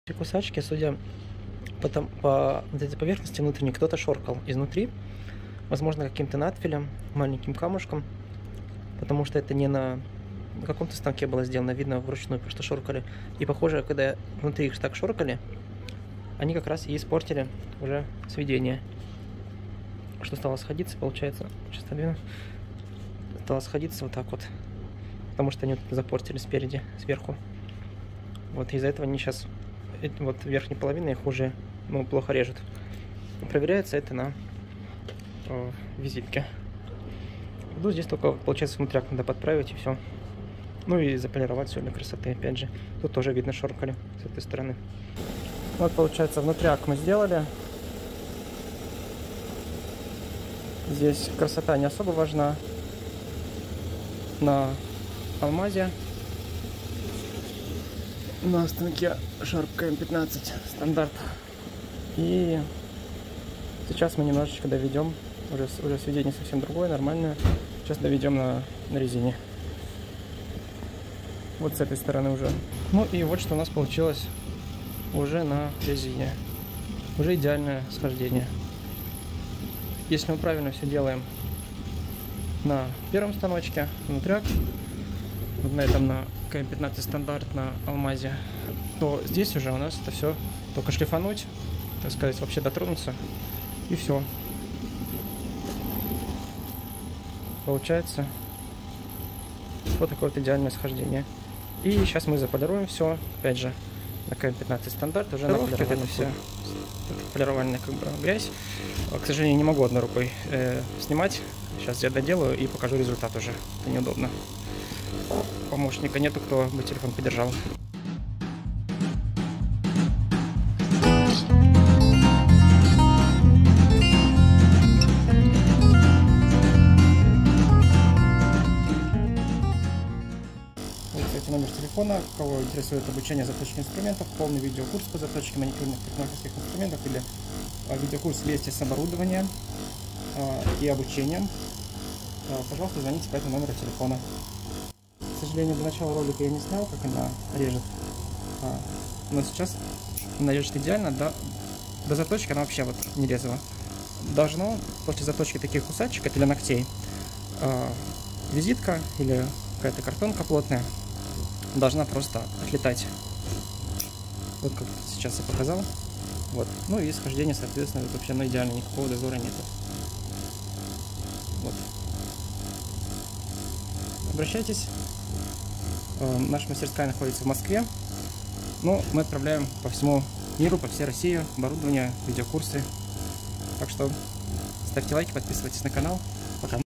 Кусачки, судя по вот этой поверхности внутренней, кто-то шоркал изнутри, возможно, каким-то надфилем, маленьким камушком, потому что это не на каком-то станке было сделано, видно, вручную просто шоркали. И похоже, когда внутри их так шоркали, они как раз и испортили уже сведение. Что стало сходиться, получается, сейчас отодвину, стало сходиться вот так вот, потому что они вот запортили спереди, сверху. Вот из-за этого они сейчас, вот верхней половины их уже, ну, плохо режут. Проверяется это на визитке. Ну, здесь только, получается, внутряк надо подправить и все. Ну и заполировать все для красоты, опять же. Тут тоже видно шоркали с этой стороны. Вот, получается, внутряк мы сделали. Здесь красота не особо важна. На алмазе, на станке Sharp KM15 стандарт. И сейчас мы немножечко доведем, уже сведение совсем другое, нормальное. Сейчас доведем на резине. Вот с этой стороны уже. Ну и вот что у нас получилось уже на резине. Уже идеальное схождение. Если мы правильно все делаем на первом станочке, внутряк, вот на этом на КМ15 стандарт на алмазе, то здесь уже у нас это все только шлифануть, так сказать, вообще дотронуться, и все. Получается вот такое вот идеальное схождение. И сейчас мы заполируем все, опять же, на КМ15 стандарт, уже наполировано все. Полированная как бы грязь. К сожалению, не могу одной рукой снимать. Сейчас я доделаю и покажу результат уже. Это неудобно. Помощника нету, кто бы телефон подержал. Вот, кстати, номер телефона. Кого интересует обучение заточки инструментов, полный видеокурс по заточке маникюрных парикмахерских инструментов или видеокурс вместе с оборудованием и обучением, пожалуйста, звоните по этому номеру телефона. К сожалению, до начала ролика я не снял, как она режет, но сейчас она режет идеально. До заточки она вообще вот не резала. Должно после заточки таких кусачек для ногтей визитка или какая-то картонка плотная должна просто отлетать. Вот как сейчас я показал. Вот. Ну и схождение, соответственно, вообще идеально, никакого дозора нету. Вот. Обращайтесь. Наша мастерская находится в Москве. Но мы отправляем по всему миру, по всей России оборудование, видеокурсы. Так что ставьте лайки, подписывайтесь на канал. Пока.